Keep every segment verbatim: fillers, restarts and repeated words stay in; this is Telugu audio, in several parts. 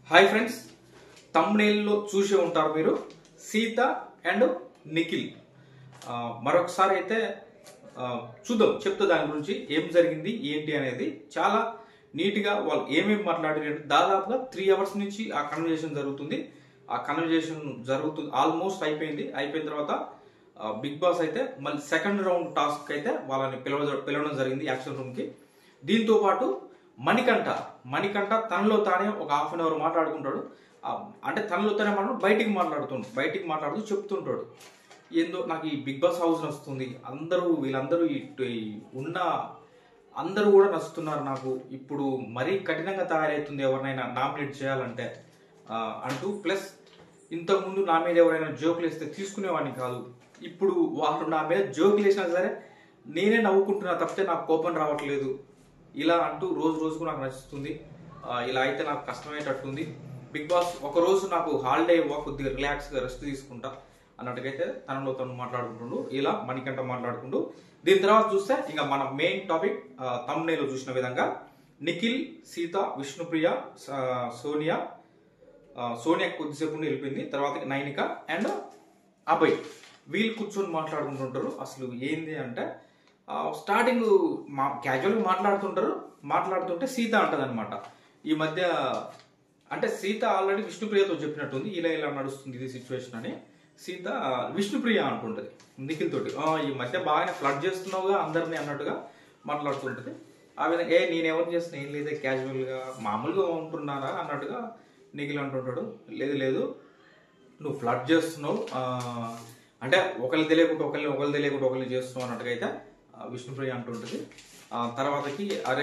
హాయ్ ఫ్రెండ్స్, తమ్నేల్లో చూసే ఉంటారు మీరు సీత అండ్ నిఖిల్. మరొకసారి అయితే చూద్దాం, చెప్తా దాని గురించి ఏం జరిగింది ఏంటి అనేది. చాలా నీట్గా వాళ్ళు ఏమేమి మాట్లాడారు. దాదాపుగా త్రీ అవర్స్ నుంచి ఆ కన్వర్జేషన్ జరుగుతుంది. ఆ కన్వర్జేషన్ జరుగుతుంది ఆల్మోస్ట్ అయిపోయింది. అయిపోయిన తర్వాత బిగ్ బాస్ అయితే మళ్ళీ సెకండ్ రౌండ్ టాస్క్ అయితే వాళ్ళని పిలవ పిలవడం జరిగింది యాక్షన్ రూమ్కి. దీంతో పాటు మణికంఠ మణికంఠ తనలో తానే ఒక హాఫ్ అన్ అవర్ మాట్లాడుకుంటాడు. అంటే తనలో తానే మాట్లాడు బయటికి మాట్లాడుతుంటాడు బయటికి మాట్లాడుతూ చెప్తుంటాడు, ఏందో నాకు ఈ బిగ్ బాస్ హౌస్ నచ్చుతుంది, అందరూ వీళ్ళందరూ ఉన్న అందరూ కూడా నచ్చుతున్నారు నాకు, ఇప్పుడు మరీ కఠినంగా తయారవుతుంది ఎవరినైనా నామినేట్ చేయాలంటే అంటూ. ప్లస్ ఇంతకుముందు నా మీద ఎవరైనా జోకులు వేస్తే తీసుకునేవాడిని కాదు, ఇప్పుడు వాళ్ళు నా మీద జోకులు వేసినా సరే నేనే నవ్వుకుంటున్నా తప్పితే నాకు కోపం రావట్లేదు, ఇలా అంటూ రోజు రోజుకు నాకు నచ్చుతుంది. ఇలా అయితే నాకు కష్టమయ్యేటట్టుంది. బిగ్ బాస్ ఒకరోజు నాకు హాలిడే ఇవ్వ, కొద్దిగా రిలాక్స్గా రెస్ట్ తీసుకుంటా అన్నట్టుకైతే తనలో తను మాట్లాడుకుంటుండు. ఇలా మణికంఠ మాట్లాడుకుంటూ దీని తర్వాత చూస్తే ఇంకా మన మెయిన్ టాపిక్ తమ్నేలో చూసిన విధంగా నిఖిల్, సీత, విష్ణుప్రియ, సోనియా సోనియా కొద్దిసేపు వెళ్ళిపోయింది. తర్వాత నైనిక అండ్ అభయ్ వీళ్ళు కూర్చొని మాట్లాడుకుంటుంటారు. అసలు ఏంది అంటే స్టార్టింగ్ మా క్యాజువల్గా మాట్లాడుతుంటారు. మాట్లాడుతుంటే సీత అంటది అనమాట, ఈ మధ్య అంటే సీత ఆల్రెడీ విష్ణుప్రియతో చెప్పినట్టుంది, ఇలా ఇలా నడుస్తుంది ఇది సిచ్యువేషన్ అని. సీత విష్ణుప్రియ అంటుంటది నిఖిల్ తోటి, ఈ మధ్య బాగానే ఫ్లడ్ చేస్తున్నావుగా అందరినీ అన్నట్టుగా మాట్లాడుతుంటది. ఆ విధంగా ఏ నేనెవరు చేస్తున్నా ఏం లేదే క్యాజువల్గా మామూలుగా ఉంటున్నారా అన్నట్టుగా నిఖిల్ అంటుంటాడు. లేదు లేదు నువ్వు ఫ్లడ్ చేస్తున్నావు, అంటే ఒకరిని తెలియకుండా ఒకరిని ఒకరిని తెలియకుండా ఒకరిని చేస్తున్నావు అన్నట్టుగా అయితే విష్ణుప్రియ అంటుంటది. తర్వాతకి అరే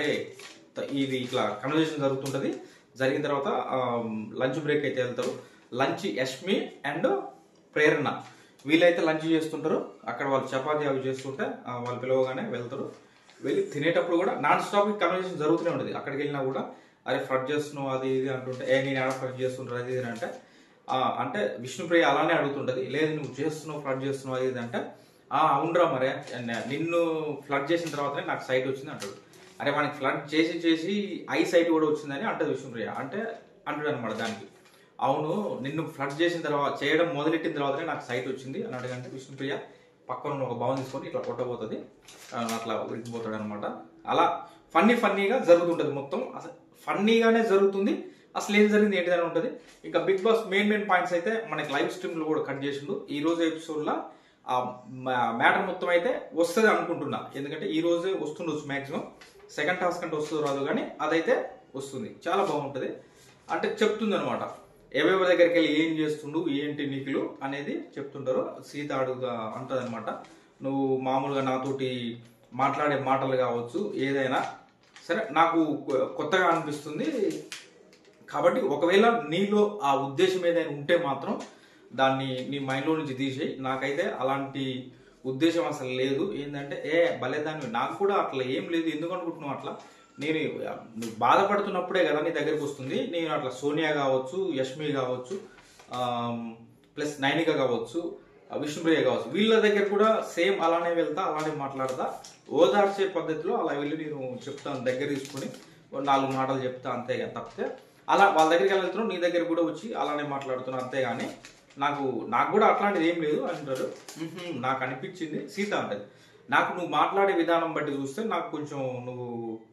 ఇది ఇట్లా కన్వర్జేషన్ జరుగుతుంటది. జరిగిన తర్వాత లంచ్ బ్రేక్ అయితే వెళ్తారు. లంచ్ యష్మి అండ్ ప్రేరణ వీళ్ళైతే లంచ్ చేస్తుంటారు. అక్కడ వాళ్ళు చపాతీ అవి చేస్తుంటే వాళ్ళు పిలవగానే వెళ్తారు. వెళ్ళి తినేటప్పుడు కూడా నాన్ స్టాప్ కన్వర్జేషన్ జరుగుతూనే ఉంటుంది. అక్కడికి వెళ్ళినా కూడా అరే ఫ్లడ్ చేస్తున్నావు అది ఇది అంటుంటే ఏ నేను ఆడ ఫ్లడ్ చేస్తుంటారు అది ఇది అంటే అంటే విష్ణుప్రియ అలానే అడుగుతుంటది, లేదు నువ్వు చేస్తున్నావు ఫ్లడ్ చేస్తున్నావు అది ఇది అంటే అవునరా మరే నిన్ను ఫ్లడ్ చేసిన తర్వాతనే నాకు సైట్ వచ్చింది అంటాడు. అరే మనకి ఫ్లడ్ చేసి చేసి ఐ సైట్ కూడా వచ్చిందని అంటది విష్ణుప్రియ. అంటే అంటాడు అనమాట దానికి, అవును నిన్ను ఫ్లడ్ చేసిన తర్వాత చేయడం మొదలెట్టిన తర్వాతనే నాకు సైట్ వచ్చింది అన్నట్టుగా. అంటే విష్ణుప్రియ పక్కన ఒక భావం తీసుకొని ఇట్లా కొట్టబోతుంది, అట్లా ఉడికిపోతాడు అనమాట. అలా ఫన్నీ ఫన్నీగా జరుగుతుంటుంది మొత్తం. అసలు ఫన్నీగానే జరుగుతుంది. అసలు ఏం జరిగింది ఏంటిదని ఉంటుంది. ఇంకా Bigg Boss main main points అయితే మనకి లైవ్ స్ట్రీమ్లో కూడా కట్ చేసిండు. ఈ రోజు ఎపిసోడ్లో ఆ మ్యాటర్ మొత్తం అయితే వస్తుంది అనుకుంటున్నా, ఎందుకంటే ఈ రోజే వస్తుండొచ్చు మ్యాక్సిమం. సెకండ్ టాస్క్ అంటే వస్తుందో రాదు కానీ అదైతే వస్తుంది. చాలా బాగుంటుంది. అంటే చెప్తుంది అనమాట ఎవరెవరి దగ్గరికి వెళ్ళి ఏం చేస్తుండు ఏంటి నిఖిలు అనేది చెప్తుంటారు. సీత అడుగుగా అంటది అనమాట, నువ్వు మామూలుగా నాతోటి మాట్లాడే మాటలు కావచ్చు ఏదైనా సరే నాకు కొత్తగా అనిపిస్తుంది, కాబట్టి ఒకవేళ నీలో ఆ ఉద్దేశం ఏదైనా ఉంటే మాత్రం దాన్ని నీ మైండ్లో నుంచి తీసేయి, నాకైతే అలాంటి ఉద్దేశం అసలు లేదు. ఏంటంటే ఏ భలేదాన్ని నాకు కూడా అట్లా ఏం లేదు, ఎందుకు అనుకుంటున్నావు అట్లా, నేను నువ్వు బాధపడుతున్నప్పుడే కదా నీ దగ్గరికి వస్తుంది. నేను అట్లా సోనియా కావచ్చు, యష్మి కావచ్చు, ప్లస్ నైనిక కావచ్చు, విష్ణుప్రియ కావచ్చు, వీళ్ళ దగ్గర కూడా సేమ్ అలానే వెళ్తా అలానే మాట్లాడతా, ఓదార్చే పద్ధతిలో అలా వెళ్ళి నేను చెప్తాను, దగ్గర తీసుకుని నాలుగు మాటలు చెప్తా అంతేగా, తప్పితే అలా వాళ్ళ దగ్గరికి వెళ్తున్నావు నీ దగ్గర కూడా వచ్చి అలానే మాట్లాడుతున్నాను అంతేగాని నాకు నాకు కూడా అట్లాంటిది ఏం లేదు అంటారు. నాకు అనిపించింది సీత అంటది, నాకు నువ్వు మాట్లాడే విధానం బట్టి చూస్తే నాకు కొంచెం నువ్వు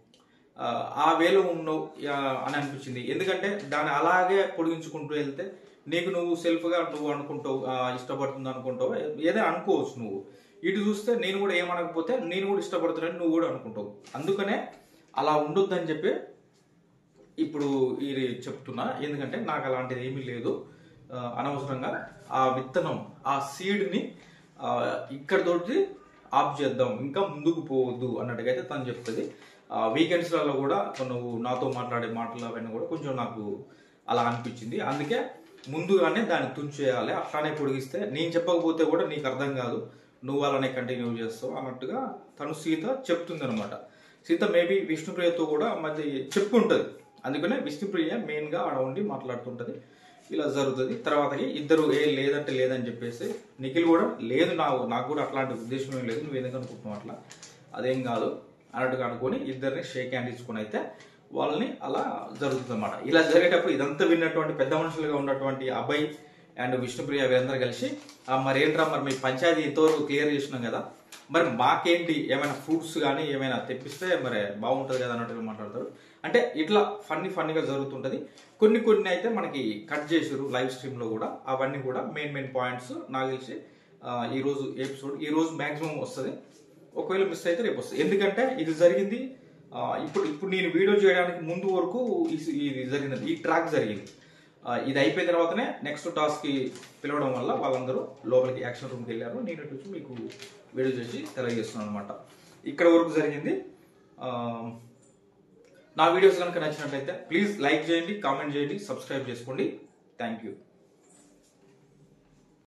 ఆ వేలో ఉన్నావు అని అనిపించింది. ఎందుకంటే దాన్ని అలాగే పొడిగించుకుంటూ వెళ్తే నీకు నువ్వు సెల్ఫ్గా నువ్వు అనుకుంటావు, ఇష్టపడుతుంది అనుకుంటావు, ఏదైనా అనుకోవచ్చు నువ్వు. ఇటు చూస్తే నేను కూడా ఏమనకపోతే నేను కూడా ఇష్టపడుతున్నాను నువ్వు కూడా అనుకుంటావు. అందుకనే అలా ఉండొద్దని చెప్పి ఇప్పుడు ఇది చెప్తున్నా. ఎందుకంటే నాకు అలాంటిది ఏమీ లేదు, అనవసరంగా ఆ విత్తనం ఆ సీడ్ని ఇక్కడితోటి ఆఫ్ చేద్దాం, ఇంకా ముందుకు పోవద్దు అన్నట్టుగా అయితే తను చెప్తుంది. వీకెండ్స్లలో కూడా నువ్వు నాతో మాట్లాడే మాటలు అవన్నీ కూడా కొంచెం నాకు అలా అనిపించింది. అందుకే ముందుగానే దాన్ని తుంచేయాలి, అట్లానే పొడిగిస్తే నేను చెప్పకపోతే కూడా నీకు అర్థం కాదు, నువ్వు అలానే కంటిన్యూ చేస్తావు అన్నట్టుగా తను సీత చెప్తుంది అనమాట. సీత మేబీ విష్ణుప్రియతో కూడా మధ్య చెప్పుంటుంది, అందుకనే విష్ణుప్రియ మెయిన్గా ఆడ ఉండి మాట్లాడుతుంటుంది. ఇలా జరుగుతుంది. తర్వాతకి ఇద్దరు ఏ లేదంటే లేదని చెప్పేసి నిఖిల్ కూడా లేదు నాకు నాకు కూడా అట్లాంటి ఉద్దేశం ఏం లేదు, నువ్వు ఎందుకు అనుకుంటున్నావు అట్లా, అదేం కాదు అన్నట్టుగా అనుకొని ఇద్దరిని షేక్ హ్యాండ్ ఇచ్చుకొని అయితే వాళ్ళని అలా జరుగుతుంది అన్నమాట. ఇలా జరిగేటప్పుడు ఇదంతా విన్నటువంటి పెద్ద మనుషులుగా ఉన్నటువంటి అబ్బాయి అండ్ విష్ణుప్రియ వీరందరూ కలిసి మరి ఏంట్రా మరి మీ పంచాయతీ ఇంతవరకు క్లియర్ చేసినాం కదా, మరి మాకేంటి ఏమైనా ఫ్రూట్స్ కానీ ఏమైనా తెప్పిస్తే మరి బాగుంటుంది కదా అన్నట్టుగా మాట్లాడతారు. అంటే ఇట్లా ఫన్నీ ఫన్నీగా జరుగుతుంటది. కొన్ని కొన్ని అయితే మనకి కట్ చేసారు లైవ్ స్ట్రీమ్ లో కూడా, అవన్నీ కూడా మెయిన్ మెయిన్ పాయింట్స్ నాకు తెలిసి ఈ రోజు ఎపిసోడ్ ఈ రోజు మాక్సిమం వస్తుంది. ఒకవేళ మిస్ అయితే రేపు వస్తుంది. ఎందుకంటే ఇది జరిగింది ఇప్పుడు ఇప్పుడు నేను వీడియో చేయడానికి ముందు వరకు ఇది జరిగింది, ఈ ట్రాక్ జరిగింది. ఇది అయిపోయిన తర్వాతనే నెక్స్ట్ టాస్క్ కి పిలవడం వల్ల వాళ్ళందరూ లోపలికి యాక్షన్ రూమ్కి వెళ్ళారు. నేను వచ్చి మీకు వీడియో చేసి తెలియజేస్తున్నాను అనమాట. ఇక్కడ వరకు జరిగింది. నా వీడియోస్ కనుక నచ్చినట్లయితే ప్లీజ్ లైక్ చేయండి, కామెంట్ చేయండి, సబ్స్క్రైబ్ చేసుకోండి. Thank you.